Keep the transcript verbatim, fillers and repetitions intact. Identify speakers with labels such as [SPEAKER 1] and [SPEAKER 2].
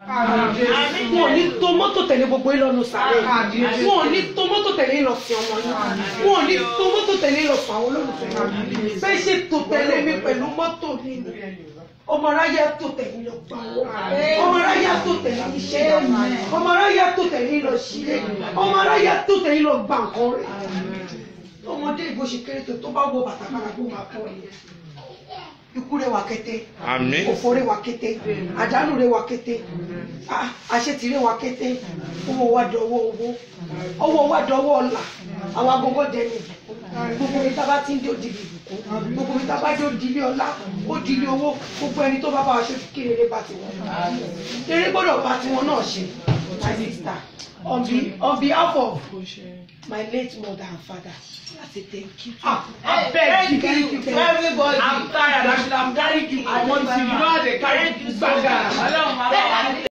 [SPEAKER 1] wọn ò ní tó mọ́tò tẹ̀lé gbogbo ìlọ́nu sáré, wọn ò ní tó mọ́tò tẹ̀lé lọ sí ọmọ yín, wọn ò ní tó mọ́tò tẹ̀lé lọ sí àwọn olólùfẹ́ náà. Bẹ́ẹ̀ ṣe tó tẹ̀lé mi pẹ̀lú mọ́tò nínú. Ọmọ aráyá tó tẹ̀lé lọ gbà wọ́n, ọmọ aráyá tó tẹ̀lé iṣẹ́, ọmọ aráyá tó tẹ̀lé lọ sílé, ọmọ aráyá tó tẹ̀lé lọ gbà nǹkan rẹ̀. Ọmọdé ìbò ṣe kéré tó tó bá wọ bàtà padà bó máa pọ̀ ni. Ikú rẹ̀ wà kété, òfò rẹ̀ wà kété, àdánù rẹ̀ wà kété, àṣetì rẹ̀ wà kété, owó wa dọwọ́ owó, owó wa dọwọ́ ọ̀la, àwọn agogo dẹni, gbogbo mi tá bá ti ń dé òdìlé ìbùkún, gbogbo mi tá bá dé òdìlé ọlá, òdìlé owó, gbogbo ẹni tó bá bá wa ṣe kí rere bá ti wọ́n. Rere gbọ́dọ̀ bá tiwọn náà ṣe, my sister, on, be, on behalf of my late mother and father. I say thank you.
[SPEAKER 2] Ah, I beg you, thank you, everybody. I'm tired. I'm carrying you. I want to. You know how they carry you.